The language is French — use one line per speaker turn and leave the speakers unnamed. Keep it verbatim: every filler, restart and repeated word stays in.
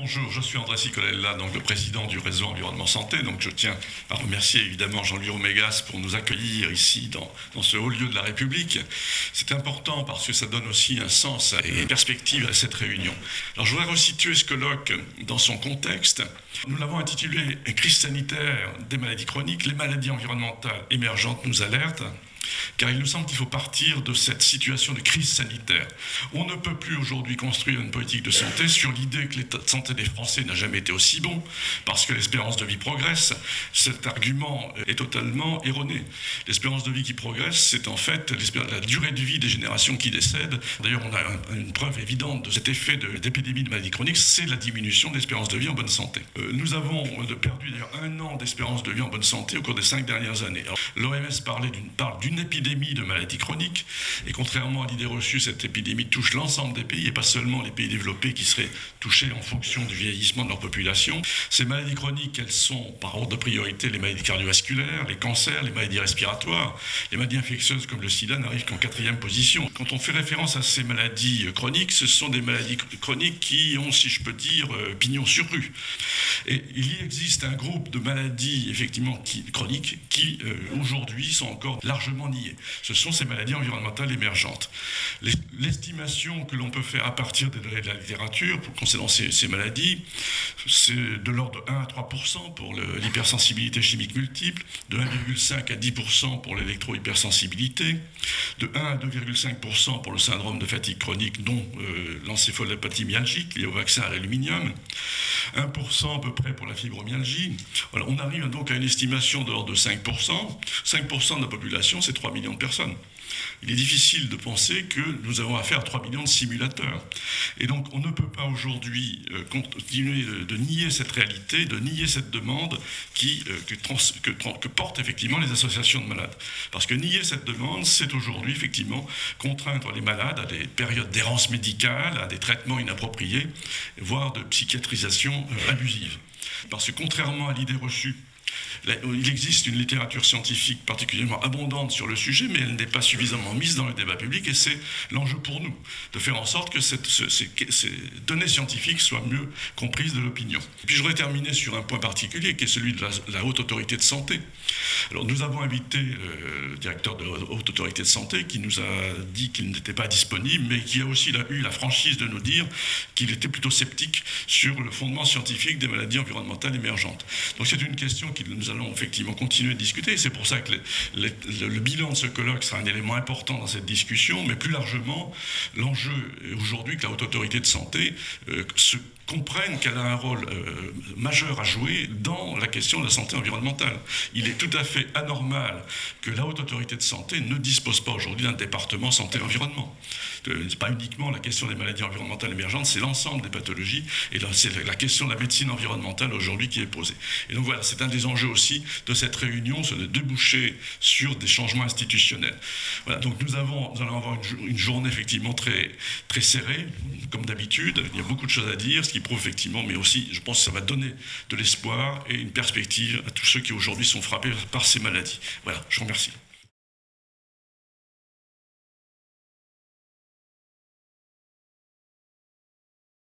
bonjour, je suis André Cicolella, donc le président du réseau Environnement Santé. Donc je tiens à remercier évidemment Jean-Louis Romégas pour nous accueillir ici dans, dans ce haut lieu de la République. C'est important parce que ça donne aussi un sens et une perspective à cette réunion. Alors je voudrais resituer ce colloque dans son contexte. Nous l'avons intitulé « Crise sanitaire des maladies chroniques, les maladies environnementales émergentes nous alertent ». Car il nous semble qu'il faut partir de cette situation de crise sanitaire. On ne peut plus aujourd'hui construire une politique de santé sur l'idée que l'état de santé des Français n'a jamais été aussi bon, parce que l'espérance de vie progresse. Cet argument est totalement erroné. L'espérance de vie qui progresse, c'est en fait la durée de vie des générations qui décèdent. D'ailleurs, on a une preuve évidente de cet effet d'épidémie de, de maladies chroniques, c'est la diminution de l'espérance de vie en bonne santé. Euh, nous avons perdu d'ailleurs un an d'espérance de vie en bonne santé au cours des cinq dernières années. L'O M S parlait d'une parle d'une épidémie de maladies chroniques, et contrairement à l'idée reçue, cette épidémie touche l'ensemble des pays et pas seulement les pays développés qui seraient touchés en fonction du vieillissement de leur population. Ces maladies chroniques, elles sont par ordre de priorité les maladies cardiovasculaires, les cancers, les maladies respiratoires. Les maladies infectieuses comme le sida n'arrivent qu'en quatrième position. Quand on fait référence à ces maladies chroniques, ce sont des maladies chroniques qui ont, si je peux dire, pignon sur rue. Et il y existe un groupe de maladies effectivement qui, chroniques qui euh, aujourd'hui sont encore largement niées. Ce sont ces maladies environnementales émergentes. L'estimation que l'on peut faire à partir des données de la littérature pour concernant ces, ces maladies, c'est de l'ordre de un à trois pour cent pour l'hypersensibilité chimique multiple, de un virgule cinq à dix pour cent pour l'électro-hypersensibilité, de un à deux virgule cinq pour cent pour le syndrome de fatigue chronique, dont euh, l'encéphalopathie myalgique liée au vaccin à l'aluminium, un pour cent à peu près pour la fibromyalgie. Voilà, on arrive donc à une estimation de l'ordre de cinq pour cent. cinq pour cent de la population, c'est trois millions de personnes. Il est difficile de penser que nous avons affaire à trois millions de simulateurs. Et donc on ne peut pas aujourd'hui euh, continuer de, de nier cette réalité, de nier cette demande qui, euh, que, trans, que, que portent effectivement les associations de malades. Parce que nier cette demande, c'est aujourd'hui effectivement contraindre les malades à des périodes d'errance médicale, à des traitements inappropriés, voire de psychiatrisation euh, abusive. Parce que contrairement à l'idée reçue, il existe une littérature scientifique particulièrement abondante sur le sujet, mais elle n'est pas suffisamment mise dans le débat public, et c'est l'enjeu pour nous, de faire en sorte que cette, ce, ces, ces données scientifiques soient mieux comprises de l'opinion. Puis je voudrais terminer sur un point particulier, qui est celui de la, la Haute Autorité de Santé. Alors nous avons invité euh, le directeur de la Haute Autorité de Santé, qui nous a dit qu'il n'était pas disponible, mais qui a aussi la, eu la franchise de nous dire qu'il était plutôt sceptique sur le fondement scientifique des maladies environnementales émergentes. Donc c'est une question qui nous allons effectivement continuer de discuter. C'est pour ça que les, les, le, le bilan de ce colloque sera un élément important dans cette discussion, mais plus largement, l'enjeu est aujourd'hui que la Haute Autorité de Santé euh, se comprennent qu'elle a un rôle euh, majeur à jouer dans la question de la santé environnementale. Il est tout à fait anormal que la Haute Autorité de Santé ne dispose pas aujourd'hui d'un département santé-environnement. Ce n'est pas uniquement la question des maladies environnementales émergentes, c'est l'ensemble des pathologies, et c'est la question de la médecine environnementale aujourd'hui qui est posée. Et donc voilà, c'est un des enjeux aussi de cette réunion, c'est de déboucher sur des changements institutionnels. Voilà, donc nous, avons, nous allons avoir une, une journée effectivement très, très serrée, comme d'habitude. Il y a beaucoup de choses à dire, ce qui prouve effectivement, mais aussi, je pense que ça va donner de l'espoir et une perspective à tous ceux qui aujourd'hui sont frappés par ces maladies. Voilà, je vous remercie.